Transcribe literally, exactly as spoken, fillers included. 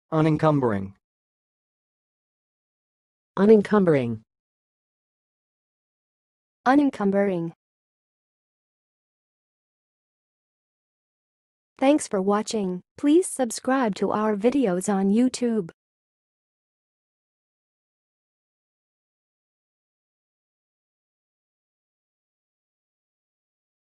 unencumbering, unencumbering, un-in-cum-ber-ing. Thanks for watching. Please subscribe to our videos on YouTube.